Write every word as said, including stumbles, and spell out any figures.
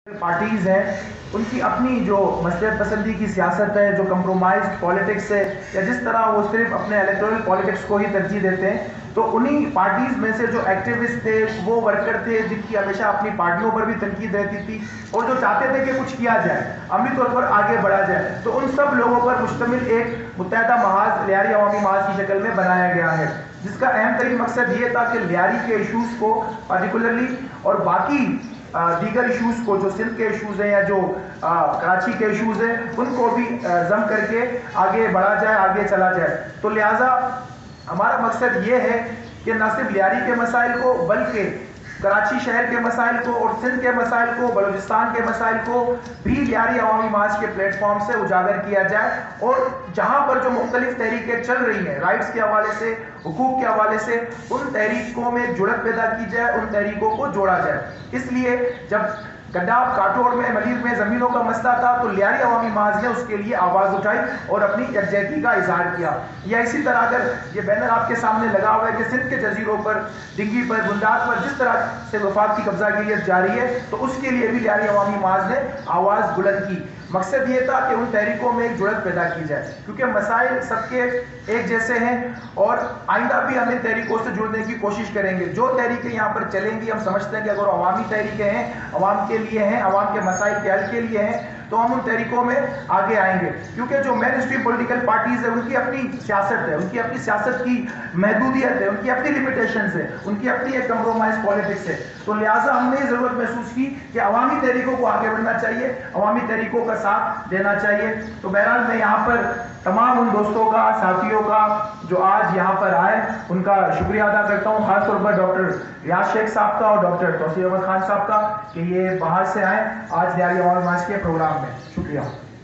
Parties ہیں ان کی اپنی جو مصلحت پسندی کی سیاست ہے، جو کمپرومائزڈ پالیٹکس ہے، یا جس طرح وہ صرف اپنے الیکٹورل پالیٹکس کو ہی ترجیح دیتے ہیں، تو انہی پارٹیز میں سے جو ایکٹیوسٹ تھے، وہ ورکر تھے جن کی ہمیشہ اپنی پارٹیوں پر بھی تنقید رہتی تھی اور جو چاہتے تھے کہ کچھ کیا جائے، عملی طور پر آگے بڑھا جائے، تو ان سب لوگوں پر مشتمل ایک متحدہ محاذ لیاری عوامی محاذ کی شکل میں بنایا گیا ہے، جس کا اہم ترین مقصد یہ تھا کہ لیاری کے ایشوز کو پارٹیکولرلی اور باقی دیگر ایشوز کو جو سندھ کے ایشوز ہیں یا جو کراچی کے ایشوز ہیں ان کو بھی ضم کر کے آگے بڑھا جائے، آگے چلا جائے۔ تو لہٰذا ہمارا مقصد یہ ہے کہ نہ صرف لیاری کے مسائل کو بلکہ کراچی شہر کے مسائل کو اور سندھ کے مسائل کو، بلوچستان کے مسائل کو بھی لیاری عوامی محاذ کے پلیٹ فارم سے اجاگر کیا جائے، اور جہاں پر جو مختلف تحریکیں چل رہی ہیں رائٹس کے حوالے سے، حقوق کے حوالے سے، ان تحریکوں میں جڑت پیدا کی جائے، ان تحریکوں کو جوڑا جائے۔ اس لیے جب گڈھاب کاٹوڑ میں ملیر میں زمینوں کا مسئلہ تھا تو لیاری عوامی محاذ نے اس کے لیے آواز اٹھائی اور اپنی یکجہتی کا اظہار کیا۔ یا اسی طرح اگر یہ بینر آپ کے سامنے لگا ہوا ہے کہ سندھ کے جزیروں پر، ڈنگی پر، بندات پر جس طرح سے وفاق کی قبضہ گیریت جاری ہے، تو اس کے لیے بھی لیاری عوامی محاذ نے آواز بلند کی۔ مقصد یہ تھا کہ ان تحریکوں میں ایک جڑت پیدا کی جائے، کیونکہ مسائل سب کے ایک جیسے ہیں اور آئندہ بھی ہم ان تحریکوں سے جڑنے کی کوشش کریں گے۔ جو تحریکیں یہاں پر چلیں گی، ہم سمجھتے ہیں کہ اگر عوامی تحریکیں ہیں، عوام کے لیے ہیں، عوام کے مسائل کے حل کے لیے ہیں، تو ہم ان تحریکوں میں آگے آئیں گے، کیونکہ جو مین اسٹریم پولیٹیکل پارٹیز ہیں ان کی اپنی سیاست ہے، ان کی اپنی سیاست کی محدودیت ہے، ان کی اپنی لمیٹیشنز ہے، ان کی اپنی ایک کمپرومائز پالیٹکس ہے۔ تو لہٰذا ہم نے یہ ضرورت محسوس کی کہ عوامی تحریکوں کو آگے بڑھنا چاہیے، عوامی تحریکوں کا ساتھ دینا چاہیے۔ تو بہرحال میں یہاں پر تمام ان دوستوں کا، ساتھیوں کا جو آج یہاں پر آئے ان کا شکریہ ادا کرتا ہوں، خاص طور پر ڈاکٹر ریاض شیخ صاحب کا اور ڈاکٹر توصیف احمد خان صاحب کا کہ یہ باہر سے آئے آج لیاری عوامی محاذ کے پروگرام میں۔ شکریہ۔